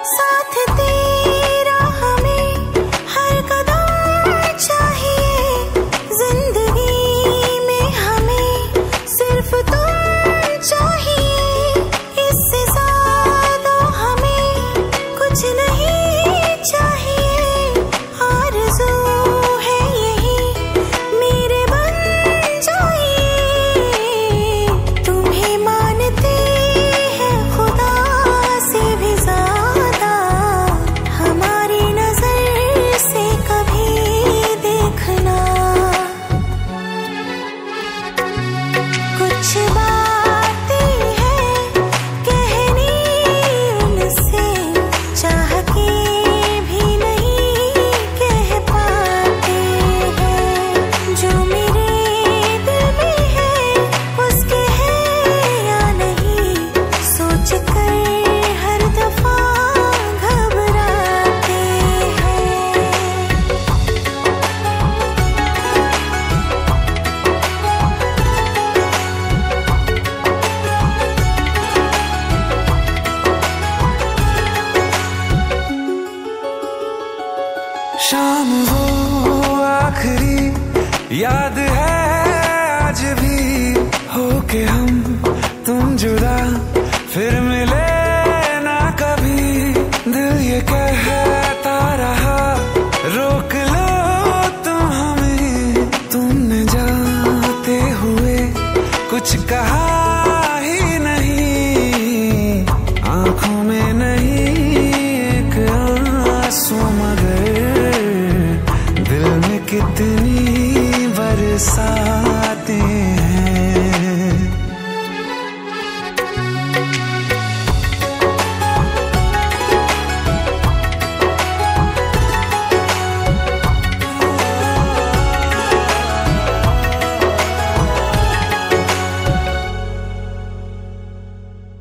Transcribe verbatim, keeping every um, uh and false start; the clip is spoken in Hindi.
साथ तेरा हमें हर कदम चाहिए, जिंदगी में हमें सिर्फ तुम चाहिए। इससे ज्यादा हमें कुछ नहीं चाहिए, आरज़ू है यही मेरे बन जाइए। तुम्हें मानते हैं खुदा से भी ज्यादा, हमारी नजर से कभी देखना। कुछ बातें हैं कहनी उनसे, चाह के भी नहीं कह पाते हैं। जो मेरे दिल में है उसके है या नहीं, सोच कर हर दफा घबराते हैं। शाम वो आखिरी याद है आज भी, होके हम तुम जुदा फिर मिले ना कभी। दिल ये कहता रहा रोक लो तुम हमें, तुमने जाते हुए कुछ कहा ही नहीं। आंखों में नहीं एक आंसू, मगर दिल में कितनी बरसातें